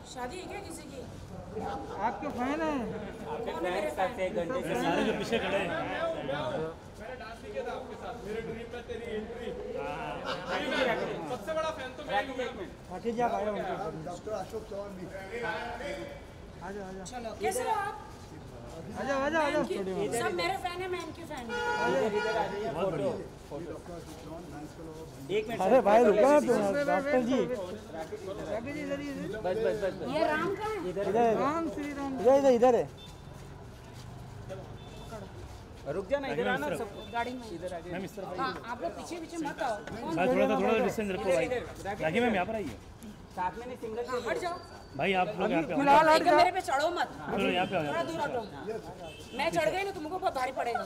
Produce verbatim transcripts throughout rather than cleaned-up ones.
शादी है क्या किसी की? आपके फैन है? आपके फैन करते हैं घंटे से सारे जो पीछे खड़े हैं। मैंने डांस नहीं किया था आपके साथ, मेरे ड्रीम में तेरी एंट्री। सबसे बड़ा फैन तो मैं ही हूं। आके जा भाई उनके डॉक्टर अशोक चौहान भी आ जाओ आ जाओ चलो कैसे हो आप? आ जाओ आ जाओ आ जाओ सब मेरे फैन है, मैं इनके फैन हूँ। इधर इधर आ जाइए photo. Doctor Ashok Chauhan dance club एक मिनट अरे भाई रुको ना तुम डॉक्टर जी राकेश जी इधर ही बस बस बस ये राम कहाँ है? इधर राम श्री राम इधर इधर इधर है रुक जा ना, इधर आना सब गाड़ी में। इधर आ मैम इस तरफ हाँ आप लोग पीछे पीछे मत आओ। कौन? भाई थोड़ा सा थोड़ा सा डिस्टेंस रखो भाई। राखी मैम यहाँ पर आइए। साथ में नहीं सिंगल हाँ, हट जाओ। भाई आप लोग यहाँ पे आओ। फिलहाल हट लेकिन मेरे पे चढ़ो मत, चलो यहाँ पे थोड़ा आओ। दूर हटो। मैं चढ़ गई ना तुमको बहुत भारी पड़ेगा।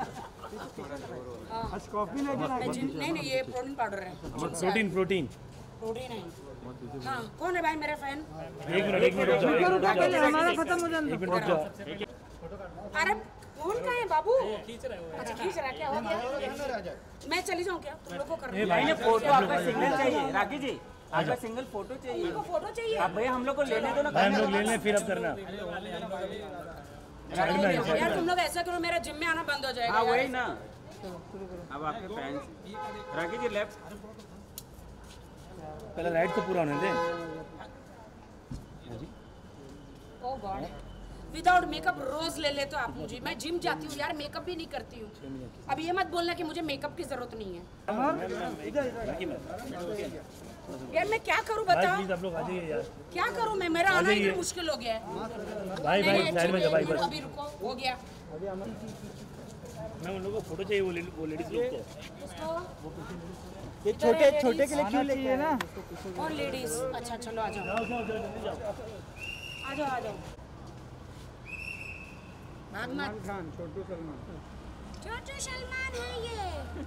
हाँ, आज कॉफी लेके ना मैं जिम- नहीं नहीं ये प्रोटीन पाउडर है। Protein protein. प्रोटीन है। हाँ कौन है भाई मेरा फैन? एक मिनट एक मिनट रुक जाओ, एक मिनट रुक जाओ, हमारा खत्म हो जाए एक मिनट रुक जाओ। अरे फोन कहाँ है बाबू? अच्छा खींच रहा है, क्या हो गया? मैं चली जाऊँ क्या? तुम लोग को करना है। भाई ने फोटो आपका सिंगल चाहिए राखी जी, आपका सिंगल फोटो चाहिए। तुमको फोटो चाहिए? आप भैया हम लोग को लेने दो ना। भाई हम लोग ले लें फिर अब करना। यार तुम लोग ऐसा करो, मेरा जिम में आना बंद हो जाएगा। हाँ यार। वही ना, अब आपके फैंस राखी जी लेफ्ट। पहले लाइट तो पूरा होने दे। ओह गॉड, विदाउट मेकअप रोज ले लेते हो आप मुझे। मैं जिम जाती हूँ यार, मेकअप भी नहीं करती हूँ। अब ये मत बोलना कि मुझे मेकअप की जरूरत नहीं है। यार मैं क्या करूँ भाई बताओ? प्लीज आप लोग आ जाइए यार। क्या करूँ मैं? मेरा आना ही मुश्किल हो गया है। भाई नहीं, भाई नहीं, साइड में जा भाई बस। अभी रुको, हो गया। मैं उन लोगों को फोटो चाहिए वो ले- वो लेडीज लोग को। इसको ये छोटे छोटे के लिए क्यों लेके है ना कौन लेडीज? अच्छा चलो आ जाओ जाओ जाओ जाओ जल्दी जाओ। आ जाओ आ जाओ। भाग मत। खान छोटू सलमान छोटू सलमान है ये।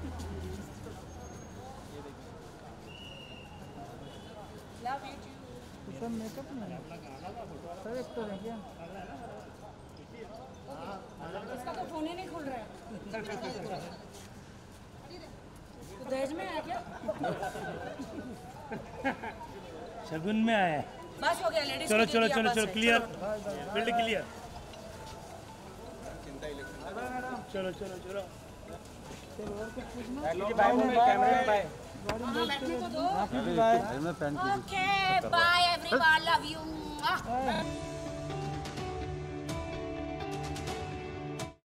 Love you too. सब मेकअप नहीं सब एक्टर है क्या इसका तो फोन ही नहीं खुल रहा है। तो दहेज में आया क्या? शगुन में आया है। बस हो गया लेडीज। चलो चलो चलो चलो क्लियर, फील्ड क्लियर। चलो चलो चलो। राखी जी बाय बोलो, कैमरे में बाय। हाँ बैठने को दो। Bye okay bye everyone, love you.